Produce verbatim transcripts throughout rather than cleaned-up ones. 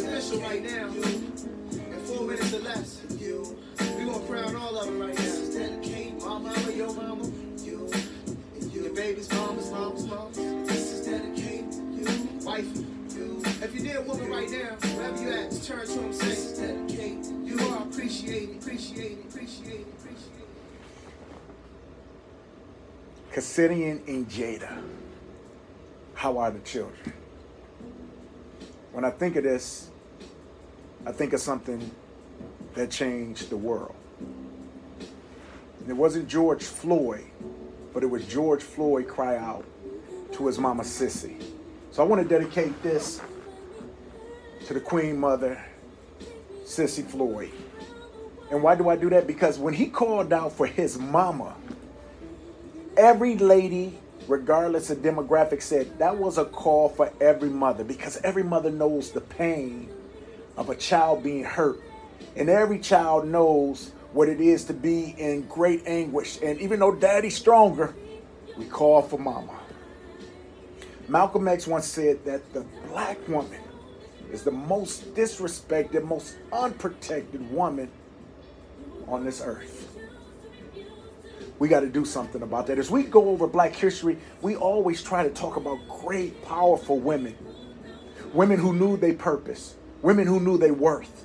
official right now. In four minutes or less. We're gonna crown all of them right now. Dedicate my mama, your mama, you, your baby's mama's mama's mama. This is dedicated you, wifey. You. If you need a woman right now, wherever you at, just turn to him and say, dedicate. You are appreciated, appreciated, appreciated, appreciated. Cassidian and Jada, how are the children? When I think of this, I think of something that changed the world. And it wasn't George Floyd, but it was George Floyd cry out to his mama Sissy. So I want to dedicate this to the Queen Mother, Sissy Floyd. And why do I do that? Because when he called out for his mama, every lady, regardless of demographic, said that was a call for every mother, because every mother knows the pain of a child being hurt. And every child knows what it is to be in great anguish. And even though daddy's stronger, we call for mama. Malcolm X once said that the black woman is the most disrespected, most unprotected woman on this earth. We got to do something about that. As we go over Black history, we always try to talk about great, powerful women. Women who knew their purpose. Women who knew their worth.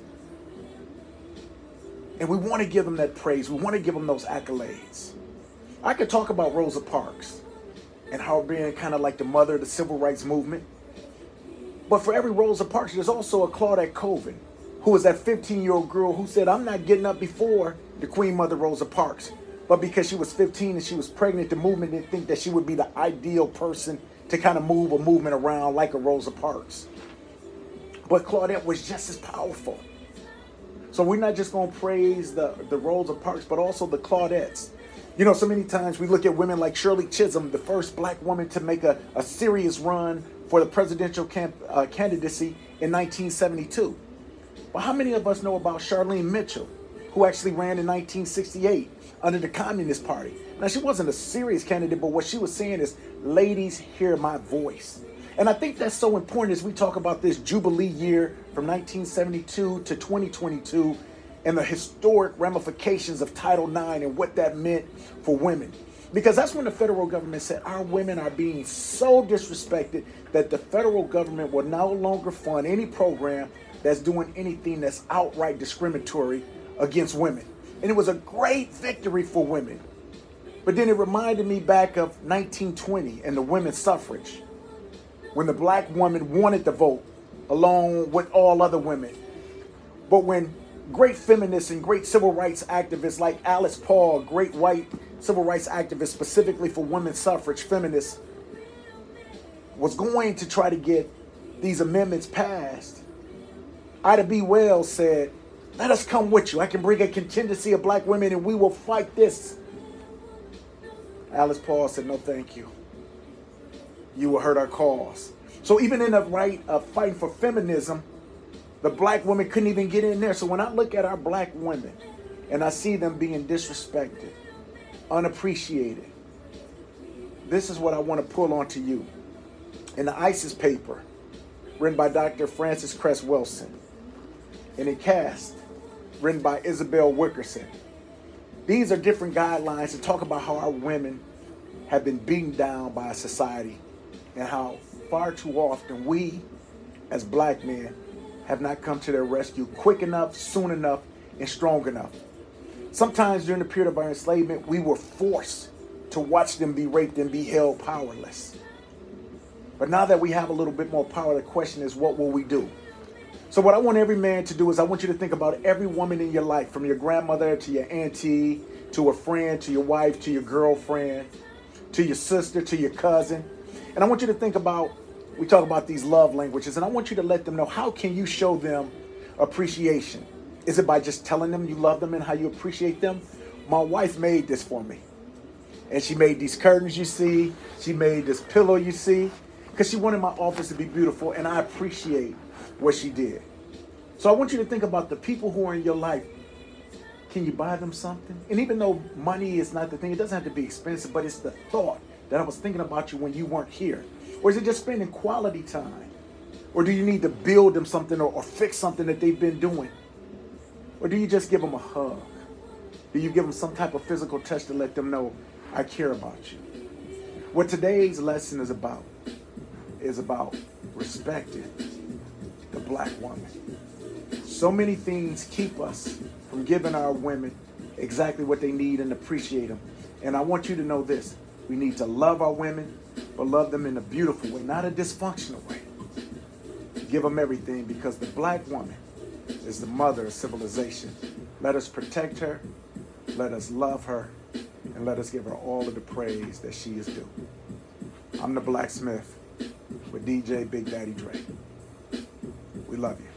And we want to give them that praise. We want to give them those accolades. I could talk about Rosa Parks and her being kind of like the mother of the civil rights movement. But for every Rosa Parks, there's also a Claudette Colvin, who was that fifteen-year-old girl who said, I'm not getting up before the Queen Mother Rosa Parks. But because she was fifteen and she was pregnant, the movement didn't think that she would be the ideal person to kind of move a movement around like a Rosa Parks. But Claudette was just as powerful. So we're not just going to praise the, the Rosa Parks, but also the Claudettes. You know, so many times we look at women like Shirley Chisholm, the first black woman to make a, a serious run for the presidential camp, uh, candidacy in nineteen seventy-two. But how many of us know about Charlene Mitchell, who actually ran in nineteen sixty-eight under the Communist Party? Now, she wasn't a serious candidate, but what she was saying is, ladies, hear my voice. And I think that's so important as we talk about this Jubilee year from nineteen seventy-two to twenty twenty-two and the historic ramifications of Title nine and what that meant for women. Because that's when the federal government said our women are being so disrespected that the federal government will no longer fund any program that's doing anything that's outright discriminatory against women. And it was a great victory for women. But then it reminded me back of nineteen twenty and the women's suffrage, when the black woman wanted to vote along with all other women. But when great feminists and great civil rights activists like Alice Paul, great white civil rights activist specifically for women's suffrage, feminists, was going to try to get these amendments passed, Ida B. Wells said, let us come with you. I can bring a contingency of black women and we will fight this. Alice Paul said, no, thank you. You will hurt our cause. So even in the right of fighting for feminism, the black women couldn't even get in there. So when I look at our black women and I see them being disrespected, unappreciated, this is what I want to pull onto you. In the ISIS paper, written by Doctor Francis Cress Wilson, and in Cast, written by Isabel Wickerson. These are different guidelines to talk about how our women have been beaten down by society and how far too often we, as black men, have not come to their rescue quick enough, soon enough, and strong enough. Sometimes during the period of our enslavement, we were forced to watch them be raped and be held powerless. But now that we have a little bit more power, the question is, what will we do? So what I want every man to do is I want you to think about every woman in your life, from your grandmother to your auntie, to a friend, to your wife, to your girlfriend, to your sister, to your cousin. And I want you to think about, we talk about these love languages, and I want you to let them know, how can you show them appreciation? Is it by just telling them you love them and how you appreciate them? My wife made this for me. And she made these curtains you see. She made this pillow you see. Because she wanted my office to be beautiful, and I appreciate what she did. So I want you to think about the people who are in your life. Can you buy them something? And even though money is not the thing, it doesn't have to be expensive, but it's the thought that I was thinking about you when you weren't here. Or is it just spending quality time Or do you need to build them something or, or fix something that they've been doing? Or do you just give them a hug? Do you give them some type of physical touch to let them know, I care about you? What today's lesson is about is about respecting the black woman. So many things keep us from giving our women exactly what they need and appreciate them. And I want you to know this. We need to love our women, but love them in a beautiful way, not a dysfunctional way. Give them everything, because the black woman is the mother of civilization. Let us protect her, let us love her, and let us give her all of the praise that she is due. I'm the Blacksmith with D J Big Daddy Dre. We love you.